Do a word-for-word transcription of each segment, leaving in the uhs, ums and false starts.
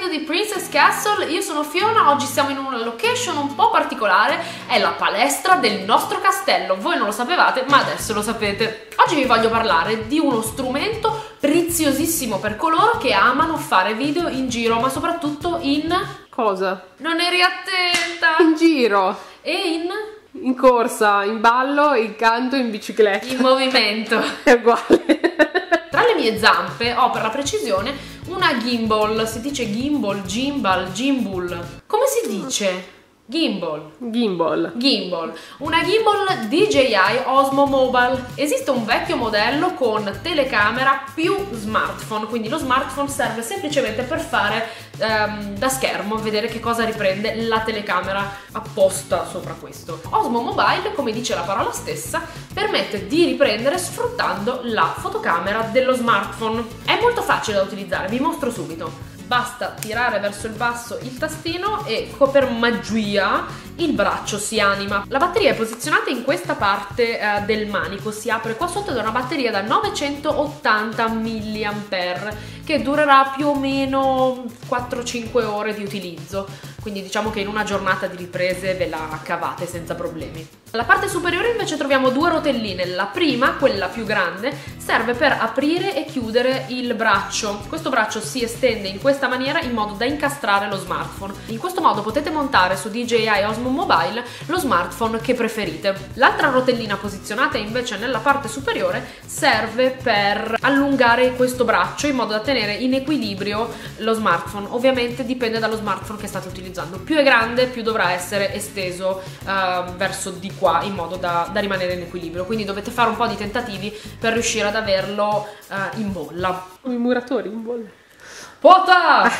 di Princess Castle, io sono Fiona, oggi siamo in una location un po' particolare, è la palestra del nostro castello, voi non lo sapevate ma adesso lo sapete. Oggi vi voglio parlare di uno strumento preziosissimo per coloro che amano fare video in giro, ma soprattutto in... Cosa? Non eri attenta! In giro! E in... In corsa, in ballo, in canto, in bicicletta. In movimento. È uguale. Tra le mie zampe ho per la precisione una gimbal, si dice gimbal, gimbal, gimbal. Come si dice? Gimbal. Gimbal. Gimbal. Una gimbal D J I Osmo Mobile. Esiste un vecchio modello con telecamera più smartphone, quindi lo smartphone serve semplicemente per fare ehm, da schermo, vedere che cosa riprende la telecamera apposta sopra questo. Osmo Mobile, come dice la parola stessa, permette di riprendere sfruttando la fotocamera dello smartphone. È molto facile da utilizzare, vi mostro subito. Basta tirare verso il basso il tastino e per magia il braccio si anima. La batteria è posizionata in questa parte eh, del manico, si apre qua sotto ed è una batteria da novecentottanta milliampere che durerà più o meno quattro cinque ore di utilizzo, quindi diciamo che in una giornata di riprese ve la cavate senza problemi. Alla parte superiore invece troviamo due rotelline. La prima, quella più grande, serve per aprire e chiudere il braccio. Questo braccio si estende in questa maniera in modo da incastrare lo smartphone. In questo modo potete montare su D J I Osmo Mobile lo smartphone che preferite. L'altra rotellina posizionata invece nella parte superiore serve per allungare questo braccio in modo da tenere in equilibrio lo smartphone. Ovviamente dipende dallo smartphone che state utilizzando. Più è grande, più dovrà essere esteso uh, verso di qua in modo da, da rimanere in equilibrio, quindi dovete fare un po' di tentativi per riuscire ad averlo uh, in bolla. I muratori in bolla. Pota!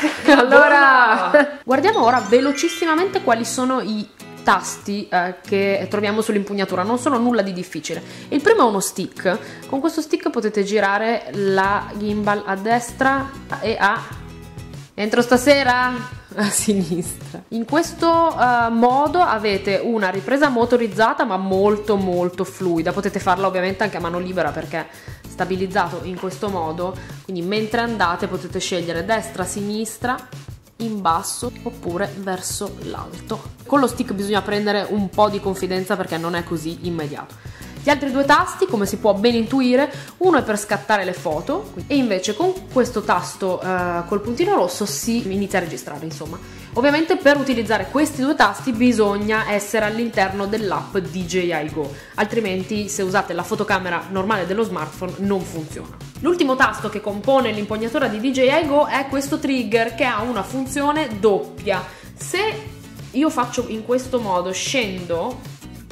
Allora, guardiamo ora velocissimamente quali sono i tasti eh, che troviamo sull'impugnatura. Non sono nulla di difficile. Il primo è uno stick. Con questo stick potete girare la gimbal a destra e a... Entro stasera? A sinistra. In questo uh, modo avete una ripresa motorizzata ma molto molto fluida. Potete farla ovviamente anche a mano libera perché stabilizzato in questo modo, quindi mentre andate potete scegliere destra, sinistra, in basso oppure verso l'alto. Con lo stick bisogna prendere un po' di confidenza perché non è così immediato. Gli altri due tasti, come si può ben intuire, uno è per scattare le foto e invece con questo tasto eh, col puntino rosso si inizia a registrare, insomma. Ovviamente per utilizzare questi due tasti bisogna essere all'interno dell'app D J I Go, altrimenti se usate la fotocamera normale dello smartphone non funziona. L'ultimo tasto che compone l'impugnatura di D J I Go è questo trigger che ha una funzione doppia. Se io faccio in questo modo, scendo,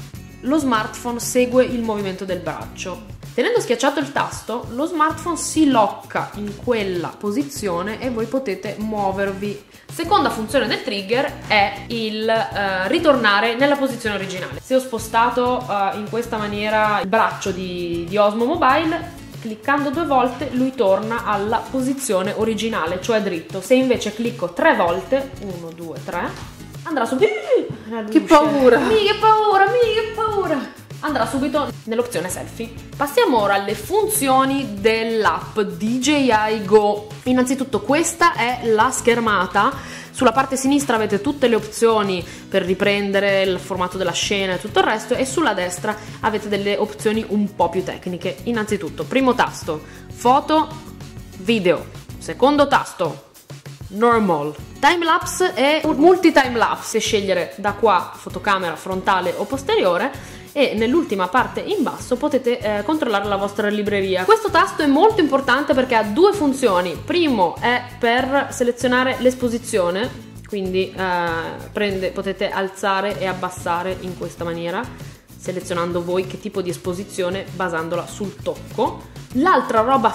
lo smartphone segue il movimento del braccio. Tenendo schiacciato il tasto, lo smartphone si locca in quella posizione e voi potete muovervi. Seconda funzione del trigger è il eh, ritornare nella posizione originale. Se ho spostato eh, in questa maniera il braccio di, di Osmo Mobile, cliccando due volte lui torna alla posizione originale, cioè dritto. Se invece clicco tre volte, uno, due, tre, andrà subito... Che paura! Mi, che paura, mi, che paura! Andrà subito nell'opzione selfie. Passiamo ora alle funzioni dell'app D J I Go. Innanzitutto questa è la schermata. Sulla parte sinistra avete tutte le opzioni per riprendere il formato della scena e tutto il resto, e sulla destra avete delle opzioni un po' più tecniche. Innanzitutto, primo tasto, foto, video. Secondo tasto, normal. Timelapse e multi-timelapse, scegliere da qua fotocamera frontale o posteriore, e nell'ultima parte in basso potete eh, controllare la vostra libreria. Questo tasto è molto importante perché ha due funzioni. Primo è per selezionare l'esposizione, quindi eh, prende, potete alzare e abbassare in questa maniera, selezionando voi che tipo di esposizione basandola sul tocco. L'altra roba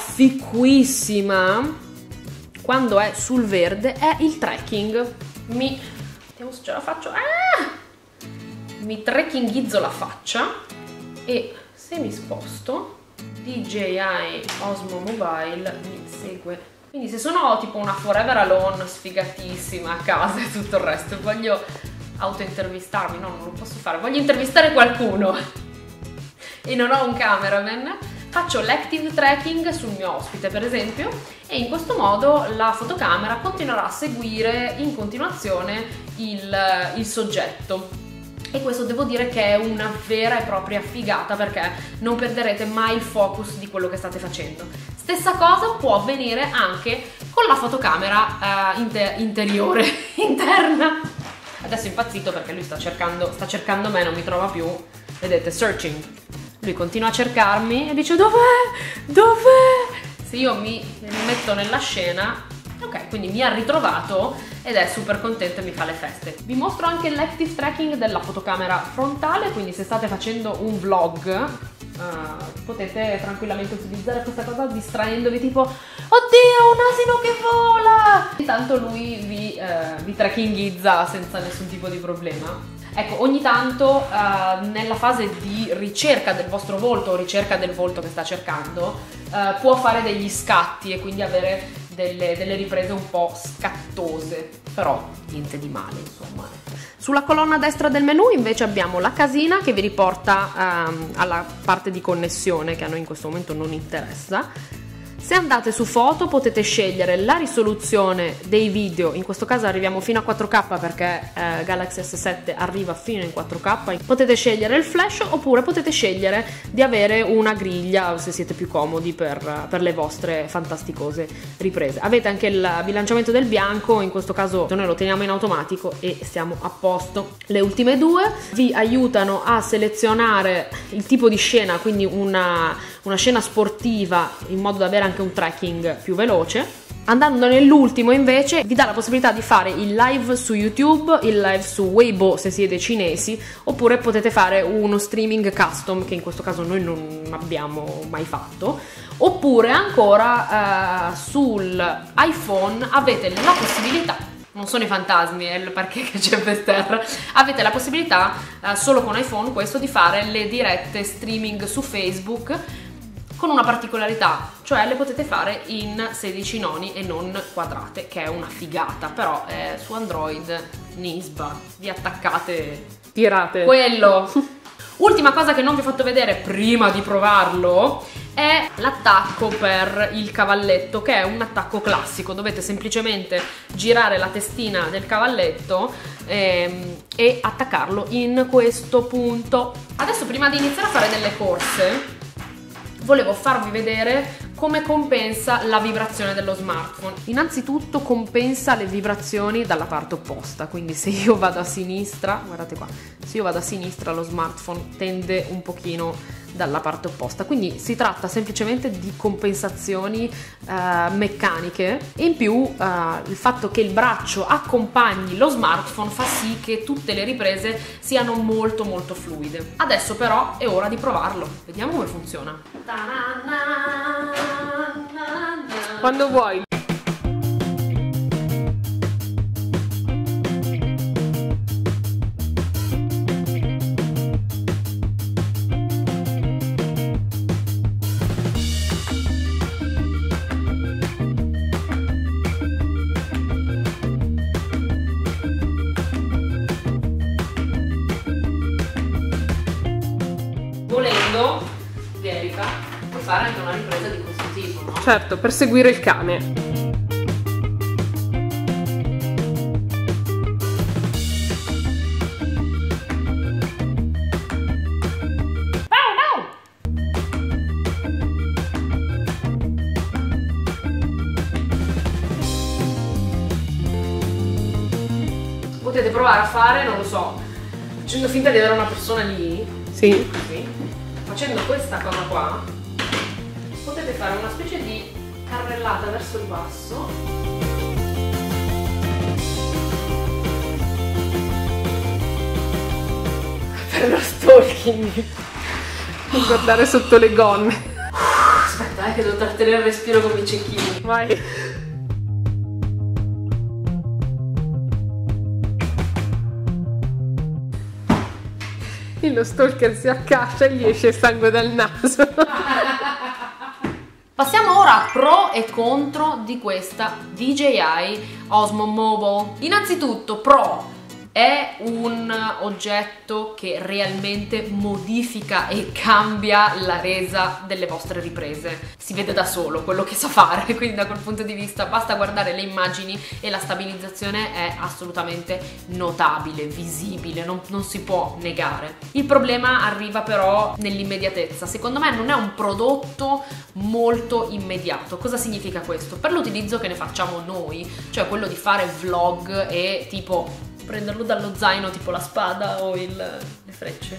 fiquissima quando è sul verde è il tracking. Mi... vediamo se ce la faccio. Ah! Mi trackinghizzo la faccia e se mi sposto D J I Osmo Mobile mi segue. Quindi se sono tipo una forever alone sfigatissima a casa e tutto il resto, voglio auto-intervistarmi, no, non lo posso fare, voglio intervistare qualcuno e non ho un cameraman, faccio l'active tracking sul mio ospite per esempio e in questo modo la fotocamera continuerà a seguire in continuazione il, il soggetto. E questo devo dire che è una vera e propria figata, perché non perderete mai il focus di quello che state facendo. Stessa cosa può avvenire anche con la fotocamera eh, inter interiore, interna. Adesso è impazzito perché lui sta cercando, sta cercando me, non mi trova più. Vedete, searching. Lui continua a cercarmi e dice dov'è? Dov'è? Se io mi, mi metto nella scena, ok, quindi mi ha ritrovato ed è super contento e mi fa le feste. Vi mostro anche l'active tracking della fotocamera frontale, quindi se state facendo un vlog uh, potete tranquillamente utilizzare questa cosa distraendovi, tipo oddio un asino che vola! Intanto lui vi, uh, vi trackingizza senza nessun tipo di problema. Ecco, ogni tanto uh, nella fase di ricerca del vostro volto o ricerca del volto che sta cercando uh, può fare degli scatti e quindi avere delle, delle riprese un po' scattose, però niente di male, insomma. Sulla colonna destra del menu invece abbiamo la casina che vi riporta um, alla parte di connessione che a noi in questo momento non interessa. Se andate su foto potete scegliere la risoluzione dei video, in questo caso arriviamo fino a quattro K perché eh, Galaxy S sette arriva fino in quattro K, potete scegliere il flash oppure potete scegliere di avere una griglia se siete più comodi per, per le vostre fantasticose riprese. Avete anche il bilanciamento del bianco, in questo caso noi lo teniamo in automatico e stiamo a posto. Le ultime due vi aiutano a selezionare il tipo di scena, quindi una, una scena sportiva in modo da avere anche un tracking più veloce. Andando nell'ultimo invece vi dà la possibilità di fare il live su YouTube, il live su Weibo se siete cinesi, oppure potete fare uno streaming custom che in questo caso noi non abbiamo mai fatto, oppure ancora eh, sul iPhone avete la possibilità, non sono i fantasmi, è il parquet che c'è per terra, avete la possibilità eh, solo con iPhone questo di fare le dirette streaming su Facebook con una particolarità, cioè le potete fare in sedici noni e non quadrate, che è una figata, però eh, su Android Nisba, vi attaccate, tirate quello. Ultima cosa che non vi ho fatto vedere prima di provarlo è l'attacco per il cavalletto, che è un attacco classico. Dovete semplicemente girare la testina del cavalletto ehm, e attaccarlo in questo punto. Adesso, prima di iniziare a fare delle corse, volevo farvi vedere come compensa la vibrazione dello smartphone. Innanzitutto compensa le vibrazioni dalla parte opposta, quindi se io vado a sinistra, guardate qua, se io vado a sinistra lo smartphone tende un pochino dalla parte opposta, quindi si tratta semplicemente di compensazioni eh, meccaniche, e in più eh, il fatto che il braccio accompagni lo smartphone fa sì che tutte le riprese siano molto molto fluide. Adesso però è ora di provarlo, vediamo come funziona. quando vuoi. Volendo, Erika, puoi fare anche una ripresa di questo tipo, no? Certo, per seguire il cane. Potete provare a fare, non lo so, facendo finta di avere una persona lì. Sì. Così. Facendo questa cosa qua, potete fare una specie di carrellata verso il basso. Per lo stalking. Non guardare sotto le gonne. Aspetta, eh, che devo trattenere il respiro con i cecchini. Vai. Lo stalker si accascia e gli esce il sangue dal naso. Passiamo ora a pro e contro di questa D J I Osmo Mobile. Innanzitutto pro, È un oggetto che realmente modifica e cambia la resa delle vostre riprese. Si vede da solo quello che sa fare, quindi da quel punto di vista basta guardare le immagini e la stabilizzazione è assolutamente notabile, visibile, non, non si può negare. Il problema arriva però nell'immediatezza. Secondo me non è un prodotto molto immediato. Cosa significa questo? Per l'utilizzo che ne facciamo noi, cioè quello di fare vlog e tipo prenderlo dallo zaino, tipo la spada o il, le frecce,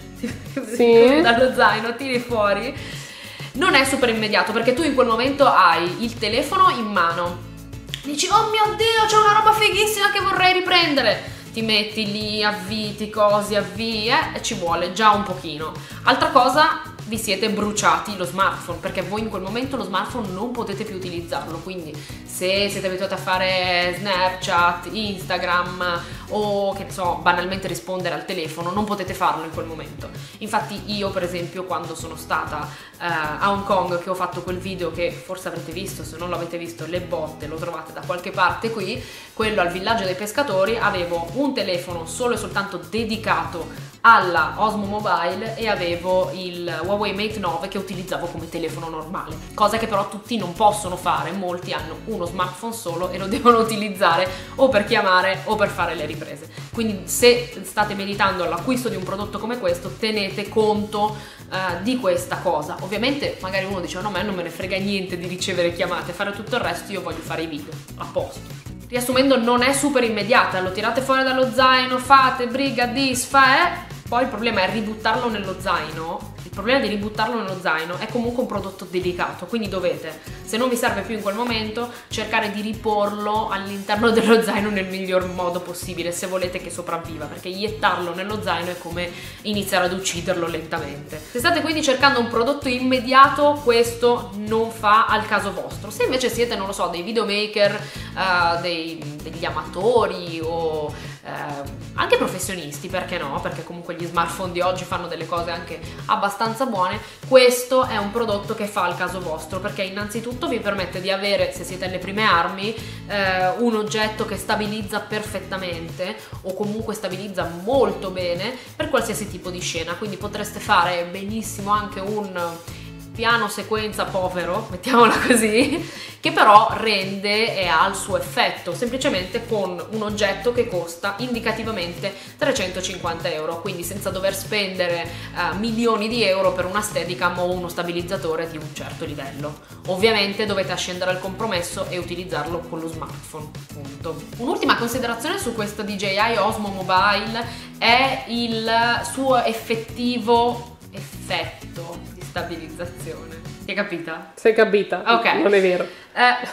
sì. dallo zaino tiri fuori, non è super immediato, perché tu in quel momento hai il telefono in mano, dici oh mio Dio c'è una roba fighissima che vorrei riprendere, ti metti lì, avvii, ti cosi, avvii, eh, e ci vuole già un pochino. Altra cosa, vi siete bruciati lo smartphone, perché voi in quel momento lo smartphone non potete più utilizzarlo, quindi se siete abituati a fare Snapchat, Instagram o che ne so, banalmente rispondere al telefono, non potete farlo in quel momento. Infatti io per esempio quando sono stata eh, a Hong Kong, che ho fatto quel video che forse avrete visto, se non l'avete visto le botte lo trovate da qualche parte qui, quello al villaggio dei pescatori, avevo un telefono solo e soltanto dedicato alla Osmo Mobile e avevo il Huawei Mate nove che utilizzavo come telefono normale, cosa che però tutti non possono fare. Molti hanno uno smartphone solo e lo devono utilizzare o per chiamare o per fare le riprese. Quindi se state meditando all'acquisto di un prodotto come questo, tenete conto uh, di questa cosa. Ovviamente magari uno dice no, ma non me ne frega niente di ricevere chiamate, fare tutto il resto, io voglio fare i video, a posto. Riassumendo, non è super immediata, lo tirate fuori dallo zaino, fate briga, dis, fa, eh. Poi il problema è ributtarlo nello zaino. Il problema di ributtarlo nello zaino è comunque un prodotto delicato, quindi dovete, se non vi serve più in quel momento, cercare di riporlo all'interno dello zaino nel miglior modo possibile, se volete che sopravviva, perché iettarlo nello zaino è come iniziare ad ucciderlo lentamente. Se state quindi cercando un prodotto immediato, questo non fa al caso vostro. Se invece siete, non lo so, dei videomaker, uh, dei, degli amatori o uh, anche professionisti, perché no? Perché comunque gli smartphone di oggi fanno delle cose anche abbastanza buone, questo è un prodotto che fa al caso vostro, perché innanzitutto vi permette di avere, se siete alle prime armi, eh, un oggetto che stabilizza perfettamente o comunque stabilizza molto bene per qualsiasi tipo di scena, quindi potreste fare benissimo anche un piano sequenza povero, mettiamola così, che però rende e ha il suo effetto semplicemente con un oggetto che costa indicativamente trecentocinquanta euro, quindi senza dover spendere uh, milioni di euro per una Steadicam o uno stabilizzatore di un certo livello. Ovviamente dovete scendere al compromesso e utilizzarlo con lo smartphone, punto. Un'ultima considerazione su questo D J I Osmo Mobile è il suo effettivo effetto di stabilizzazione. Ti è capita? Sei capita? Ok. Non è vero. Eh,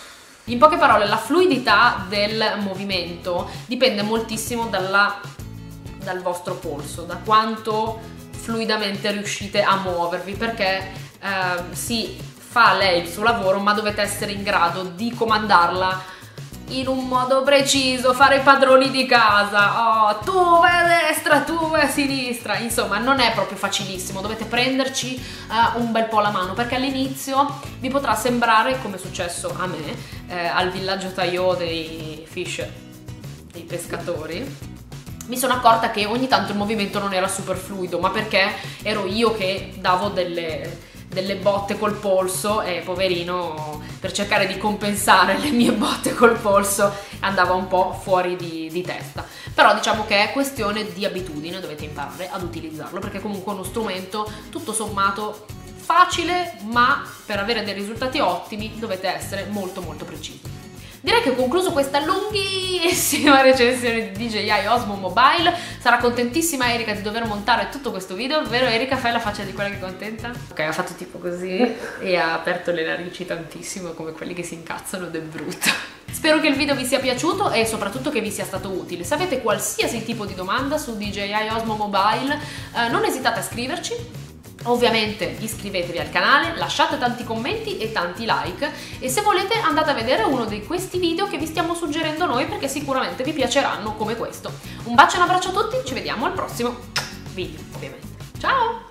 in poche parole, la fluidità del movimento dipende moltissimo dalla, dal vostro polso, da quanto fluidamente riuscite a muovervi, perché eh, sì, fa lei il suo lavoro, ma dovete essere in grado di comandarla in un modo preciso, fare i padroni di casa, oh, tu vai a destra, tu vai a sinistra, insomma non è proprio facilissimo, dovete prenderci uh, un bel po' la mano, perché all'inizio vi potrà sembrare, come è successo a me, eh, al villaggio Taio dei fish, dei pescatori, mi sono accorta che ogni tanto il movimento non era super fluido, ma perché ero io che davo delle... delle botte col polso e poverino, per cercare di compensare le mie botte col polso, andava un po' fuori di, di testa. Però diciamo che è questione di abitudine, dovete imparare ad utilizzarlo, perché comunque è uno strumento tutto sommato facile, ma per avere dei risultati ottimi dovete essere molto molto precisi. Direi che ho concluso questa lunghissima recensione di D J I Osmo Mobile. Sarà contentissima Erika di dover montare tutto questo video, vero Erika? Fai la faccia di quella che è contenta? Ok, ha fatto tipo così e ha aperto le narici tantissimo, come quelli che si incazzano ed è brutto. Spero che il video vi sia piaciuto e soprattutto che vi sia stato utile. Se avete qualsiasi tipo di domanda su D J I Osmo Mobile, eh, non esitate a scriverci. Ovviamente iscrivetevi al canale, lasciate tanti commenti e tanti like, e se volete andate a vedere uno di questi video che vi stiamo suggerendo noi, perché sicuramente vi piaceranno come questo. Un bacio e un abbraccio a tutti, ci vediamo al prossimo video ovviamente. Ciao!